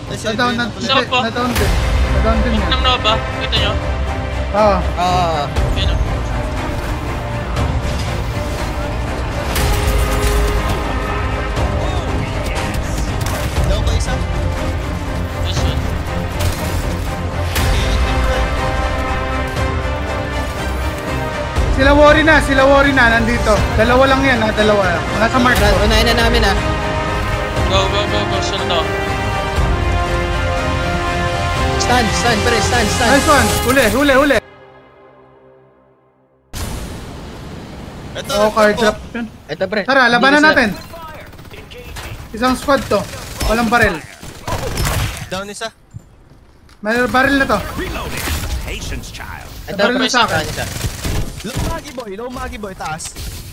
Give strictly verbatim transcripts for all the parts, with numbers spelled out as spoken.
Na-down na. Saan po? Na-down din. Na-down din yan. Nang Nova, kita nyo? Oo. Oo. Ayun o. Down ko isa. Nice one. Sila worry na, sila worry na, nandito. Dalawa lang yan ha, dalawa lang. Nasa mark ko. Unahin na namin ah. Go, go, go, go. Sunod ako. Stand, stand, pre, stand, stand. Nice one. Huli, huli, huli. Ito. Oh, card drop yun. Ito pre. Tara, labanan natin. Isang squad to. Walang baril. Down isa. May baril na to. Ito baril pre, na sa akin. Low Magi boy, low Magi boy, taas.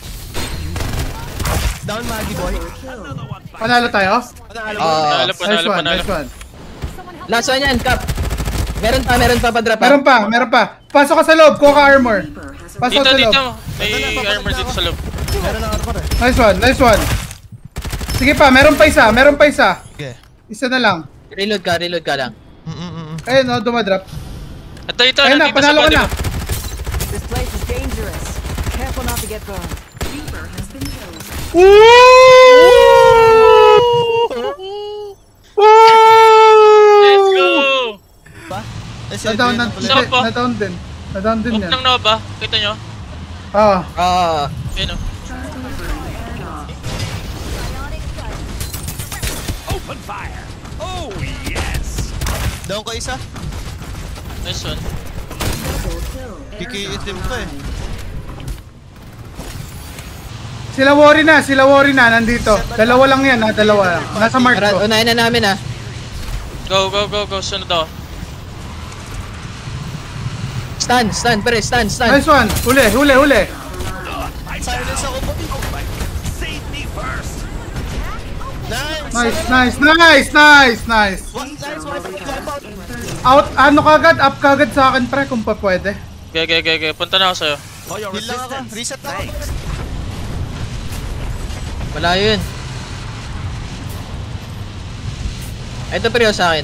Down Magi boy. Panalo tayo? Panalo. Oo. Panalo, Nice panalo, one, panalo. nice one. Last one yan, Cap. Meron pa, meron pa pa drop. Meron pa, meron pa. Pasok ka sa loob, kuha ka armor. Pasok Dito, sa dito. loob. May armor dito sa loob. Meron na armor eh. Nice one, nice one. Sige pa, meron pa isa, meron pa isa. Okay. Isa na lang. Reload ka, reload ka lang. Mm-mm-mm. Ayun, oh, dumadrop. Ito, ito. Ayun na, Nandito sa panalo ka body na. mo. This place is dangerous. Careful not to get burned. Reaper has been killed. Let's go! Pa? Eh, si Na-down na, Adrian Saan hindi, pa? na-down din. Na-down din Oop yan. ng Nova, kita nyo? Oo. Oo. Ayun o. Down ko isa. Nice one. Kikiitim ko eh. Sila worry na, sila worry na, nandito. Dalawa lang yan ha, dalawa lang. Nasa mark Tara, ko. unahin na namin ah. Go, go, go, go. Sunod ako. Stand, stand, pre, stand, stand. Nice one. Huli, huli, huli. Silence ako po. Nice. Nice, nice, nice, nice, nice. One nice one. Wipe out. Out, ano kagad, up kagad sa akin pre, kung pa pwede. Okay, okay, okay, okay. Punta na ako sa'yo. Heal lang ako. Reset ako. Malayo yun. Ito pre, oh, sa akin.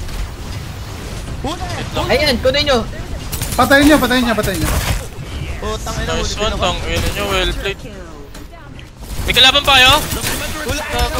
Huli. Ayan, kunin nyo. Patayin niya, patayin niya, patayin niya. Putang ina. Nice huli din one, ako. tang. Ayun nyo, well played. May kalaban pa kayo? Huli.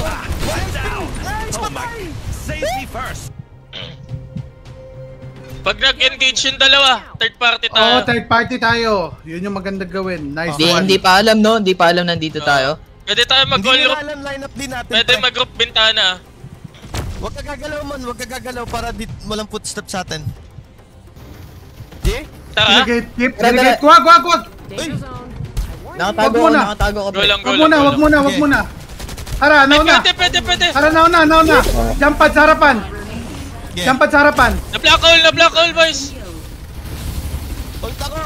Pag nag-engage yung dalawa, third party tayo. Oo, third party tayo. Yun yung maganda gawin. Nice Hindi, one. hindi pa alam no, hindi pa alam nandito tayo. Pwede tayo Hindi mag-all nila group. alam lineup din natin. Pwede pre. mag-group bintana. Huwag ka gagalaw man, huwag ka gagalaw para di walang footstep sa atin. Di? Tara. Delegate, keep, Tara, delegate. tara. Wag, wag, wag. Danger zone. Nakatago Wag ako, muna. nakatago ako. Go pre. lang, go Wag lang, muna, go wag lang. muna, wag Okay. muna. Tara, Ay, nauna. pwede, pwede, pwede. Tara, nauna, nauna. Jump pad sa harapan. Yeah. Jump pad sa harapan. Na-black hole, na-black hole, boys. Ult ako.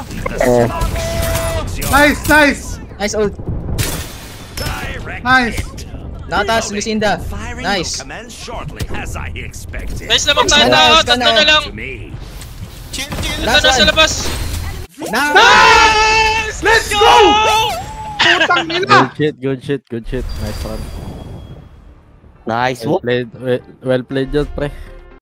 Nice, nice. Nice ult. Nice. Nakataas, Lucinda. Nice. Guys, lamang tayo tao. Nice, Tatlo na lang. Chill, chill. Tatlo na one. sa labas. Nice! Nice! Let's go! Putang ina. Good shit, good shit, good shit. Nice run. Nice Well work. played, well, well played yun, pre.